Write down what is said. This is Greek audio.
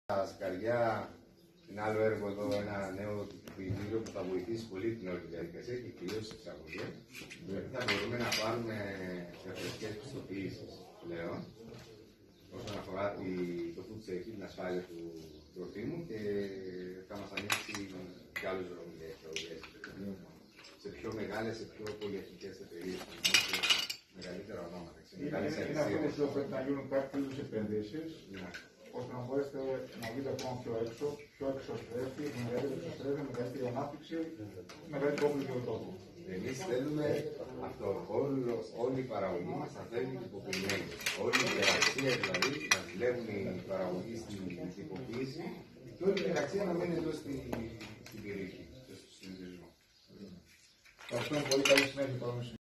Σκαριά, είναι άλλο έργο εδώ, ένα νέο τυποποιητήριο που θα βοηθήσει πολύ την όλη διαδικασία και κυρίως τις εξαγωγές. Γιατί θα μπορούμε να πάρουμε διαφορετικές πιστοποιήσεις πλέον όσον αφορά το food safety, την ασφάλεια του τροφίμου και θα μας ανοίξει και άλλους δρόμους για εξαγωγές σε πιο μεγάλες, σε πιο πολυεθνικές εταιρείες, μεγαλύτερα ονόματα. Είναι αυτό που πρέπει να γίνουν κάποιες επενδύσεις, ώστε να μπορέσετε να βγείτε ακόμα πιο εξωστρέφει, με μεγαλύτερη εξωστρέφει, με μεγαλύτερη ανάπτυξη, με μεγαλύτερη όπλη για τον τόπο. Εμείς θέλουμε αυτό. Όλη η παραγωγή μας θα θέλει τυποποιημένη. Όλη η εργασία δηλαδή να δουλεύουν οι παραγωγοί στην τυποποίηση και όλη η εργασία να μένει εδώ στην περιοχή, στο συνδυασμό. Ευχαριστούμε πολύ. Καλή συνέχεια.